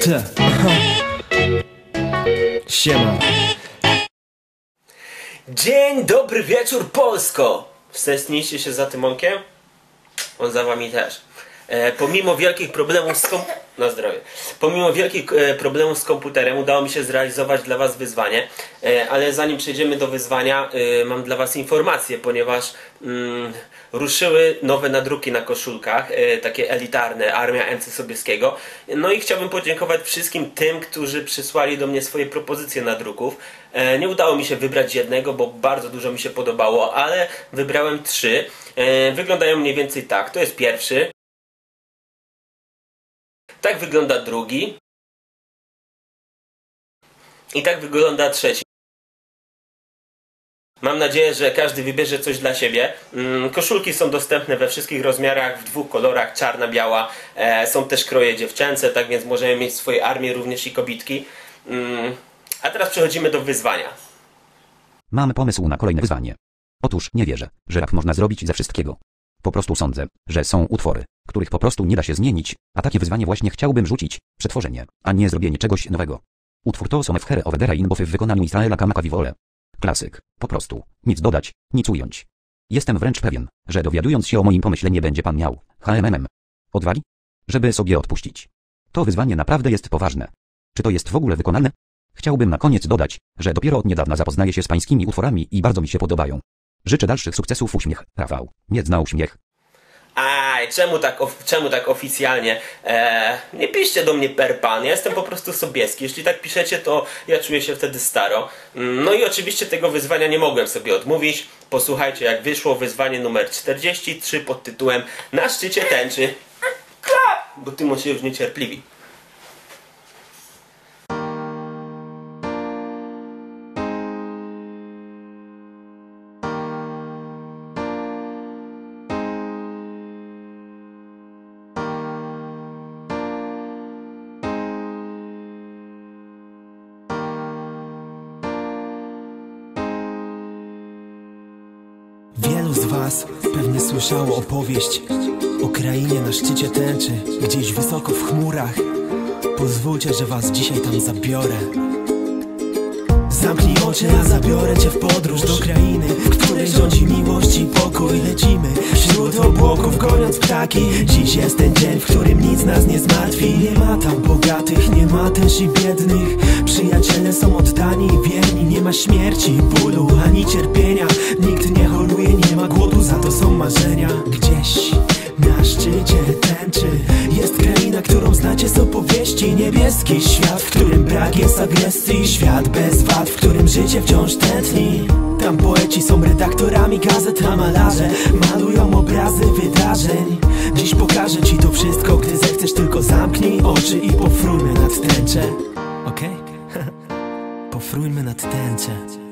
Siema. Dzień dobry wieczór Polsko! Wstępnijcie się za Tymonkiem? On za wami też. Pomimo wielkich problemów z problemów z komputerem udało mi się zrealizować dla was wyzwanie, ale zanim przejdziemy do wyzwania, mam dla was informację, ponieważ ruszyły nowe nadruki na koszulkach, takie elitarne, Armia MC Sobieskiego. No i chciałbym podziękować wszystkim tym, którzy przysłali do mnie swoje propozycje nadruków. Nie udało mi się wybrać jednego, bo bardzo dużo mi się podobało, ale wybrałem 3. Wyglądają mniej więcej tak. To jest pierwszy. Tak wygląda drugi. I tak wygląda trzeci. Mam nadzieję, że każdy wybierze coś dla siebie. Koszulki są dostępne we wszystkich rozmiarach, w 2 kolorach, czarna, biała. Są też kroje dziewczęce, tak więc możemy mieć w swojej armii również i kobitki. A teraz przechodzimy do wyzwania. Mam pomysł na kolejne wyzwanie. Otóż nie wierzę, że rap można zrobić ze wszystkiego. Po prostu sądzę, że są utwory, których po prostu nie da się zmienić, a takie wyzwanie właśnie chciałbym rzucić, przetworzenie, a nie zrobienie czegoś nowego. Utwór to Some of Here Over There in Both w wykonaniu Israela Kamakawiwole. Klasyk, po prostu, nic dodać, nic ująć. Jestem wręcz pewien, że dowiadując się o moim pomyśle nie będzie pan miał, odwagi? Żeby sobie odpuścić. To wyzwanie naprawdę jest poważne. Czy to jest w ogóle wykonalne? Chciałbym na koniec dodać, że dopiero od niedawna zapoznaję się z pańskimi utworami i bardzo mi się podobają. Życzę dalszych sukcesów. Uśmiech, Rafał. Nie zna uśmiech. Aj, czemu tak oficjalnie? Nie piszcie do mnie per pan, ja jestem po prostu Sobieski. Jeśli tak piszecie, to ja czuję się wtedy staro. No i oczywiście tego wyzwania nie mogłem sobie odmówić. Posłuchajcie, jak wyszło wyzwanie numer 43 pod tytułem Na szczycie tęczy. Bo Tymon się już niecierpliwi. Wielu z was pewnie słyszało opowieść o krainie na szczycie tęczy, gdzieś wysoko w chmurach. Pozwólcie, że was dzisiaj tam zabiorę. Zamknij oczy, a zabiorę cię w podróż do krainy, w której rządzi miłość i pokój. Lecimy wśród obłoków, goniąc ptaki. Dziś jest ten dzień, w którym nic nas nie zmartwi. Nie ma tam bogatych, nie ma też i biednych. Przyjaciele są oddani i wierni. Nie ma śmierci, bólu, ani cierpienia. Nikt nie choruje, nie ma głodu, za to są marzenia. Gdzieś na szczycie tęczy jest kraina, którą znacie z opowieści. Niebieski świat, w którym brak jest agresji. Świat bez wad, w którym życie wciąż tętni. Tam poeci są redaktorami gazet, a malarze malują obrazy wydarzeń. Dziś pokażę ci to wszystko, gdy zechcesz, tylko zamknij oczy i pofrójmy nad tęczę. Okej? Pofrójmy nad tęczę.